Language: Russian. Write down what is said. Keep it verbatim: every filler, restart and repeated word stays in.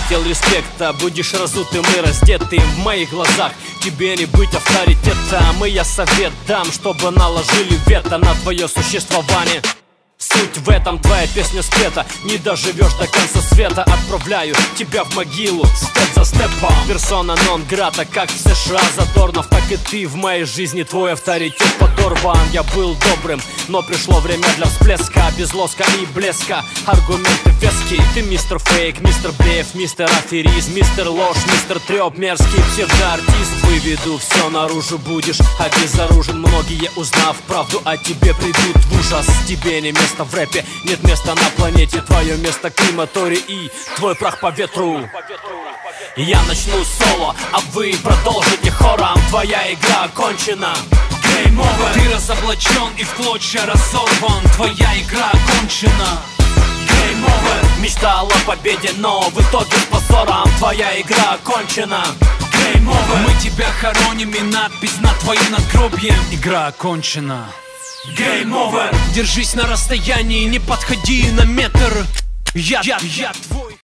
хотел респекта, будешь разутым и раздетым в моих глазах. Тебе не быть авторитетом, и я совет дам, чтобы наложили вето на твое существование. Суть в этом, твоя песня спета. Не доживешь до конца света, отправляю тебя в могилу степ за степом. Персона нон грата, как в США Задорнов, так и ты в моей жизни. Твой авторитет подорван. Я был добрым, но пришло время для всплеска. Без лоска и блеска, аргументы веские. Ты мистер фейк, мистер блеф, мистер аферист, мистер ложь, мистер трёп, мерзкий псевдоартист. Выведу все наружу, будешь обезоружен. Многие, узнав правду о тебе, придут в ужас. Тебе не место в рэпе, нет места на планете. Твое место крематорий и твой прах по ветру. Я начну соло, а вы продолжите хором. Твоя игра окончена. Game over. Ты разоблачен и в клочья разорван. Твоя игра окончена. Game over. Мечтал о победе, но в итоге с позором. Твоя игра окончена. Game over. Мы тебя хороним, и надпись над твоим надгробием. Игра окончена. Game over. Держись на расстоянии, не подходи на метр. Я, я, я твой.